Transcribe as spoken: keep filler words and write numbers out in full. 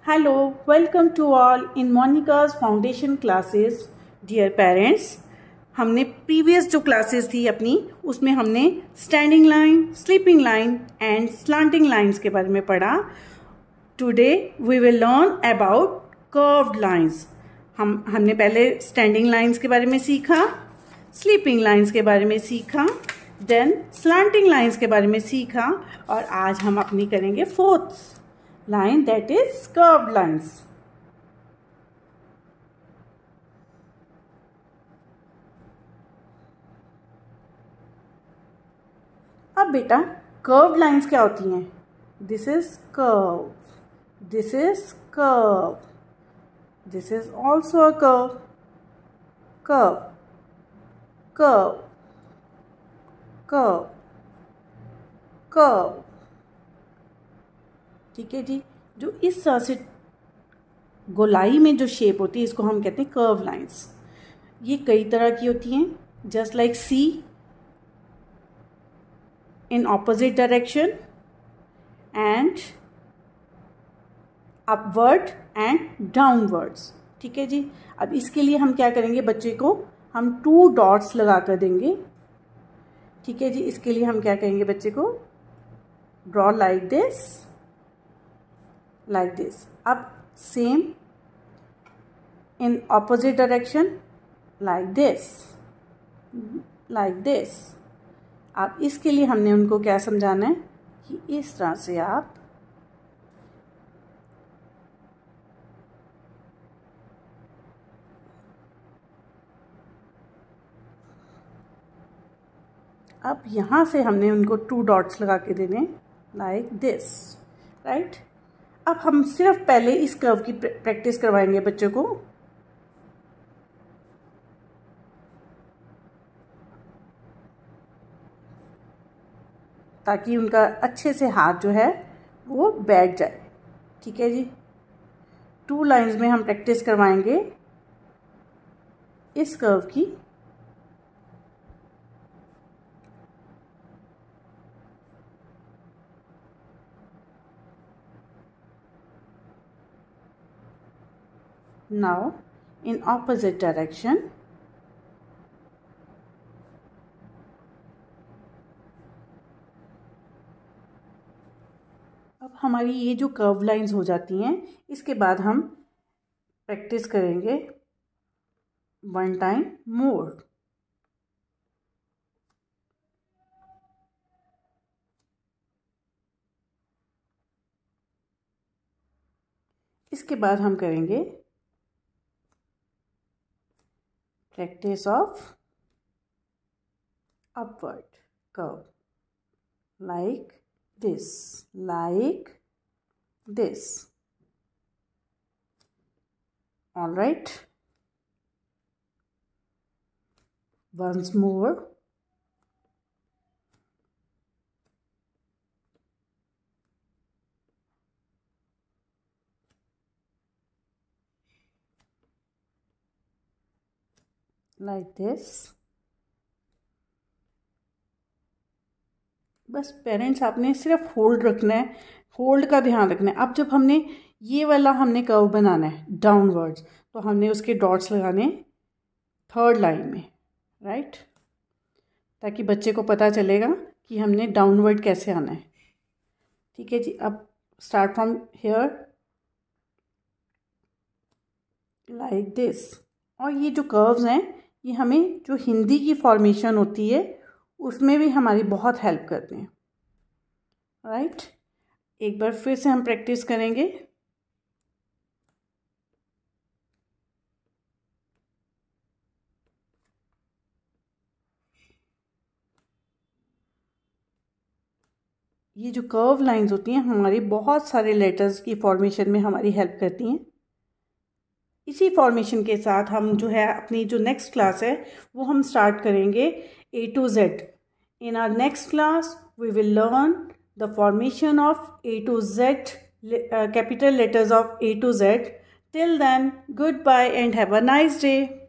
Hello, welcome to all in Monica's Foundation classes. Dear parents, हमने previous जो classes थी अपनी उसमें हमने standing line, sleeping line and slanting lines के बारे में पढ़ा. Today we will learn about curved lines. हम हमने पहले स्टैंडिंग लाइंस के बारे में सीखा, स्लीपिंग लाइंस के बारे में सीखा, देन स्लांटिंग लाइंस के बारे में सीखा और आज हम अपनी करेंगे fourth line, that is curved lines. अब बेटा curved lines क्या होती हैं? This is curve, this is curve, this is also a curve, curve, curve, curve, curve. ठीक है जी. जो इस तरह से गोलाई में जो शेप होती है इसको हम कहते हैं कर्व लाइंस. ये कई तरह की होती हैं, just like C in opposite direction and upward and downwards. ठीक है जी. अब इसके लिए हम क्या करेंगे, बच्चे को हम टू डॉट्स लगा कर देंगे. ठीक है जी. इसके लिए हम क्या कहेंगे बच्चे को, draw like this, like this. अब same in opposite direction like this, like this. अब इसके लिए हमने उनको क्या समझाना है कि इस तरह से आप अब यहां से हमने उनको टू डॉट्स लगा के देने like this, right? अब हम सिर्फ पहले इस कर्व की प्रैक्टिस करवाएंगे बच्चों को. ताकि उनका अच्छे से हाथ जो है वो बैठ जाए. ठीक है जी. टू लाइंस में हम प्रैक्टिस करवाएंगे इस कर्व की. Now in opposite direction. अब हमारी ये जो कर्व लाइंस हो जाती हैं, इसके बाद हम प्रैक्टिस करेंगे वन टाइम मोर. इसके बाद हम करेंगे practice of upward curve like this, like this. All right, once more. Like this. बस पेरेंट्स आपने सिर्फ होल्ड रखना है, होल्ड का ध्यान रखना है. अब जब हमने ये वाला हमने कर्व बनाना है डाउनवर्ड्स, तो हमने उसके डॉट्स लगाने थर्ड लाइन में, राइट? ताकि बच्चे को पता चलेगा कि हमने डाउनवर्ड कैसे आना है. ठीक है जी. अब start from here like this. और ये जो कर्व्स हैं ये हमें जो हिंदी की फॉर्मेशन होती है उसमें भी हमारी बहुत हेल्प करते हैं, राइट? एक बार फिर से हम प्रैक्टिस करेंगे. ये जो कर्व लाइंस होती हैं हमारी बहुत सारे लेटर्स की फॉर्मेशन में हमारी हेल्प करती हैं. इसी फॉर्मेशन के साथ हम जो है अपनी जो नेक्स्ट क्लास है वो हम स्टार्ट करेंगे A to Z. In our next class we will learn the formation of A to Z, capital letters of A to Z. Till then, goodbye and have a nice day.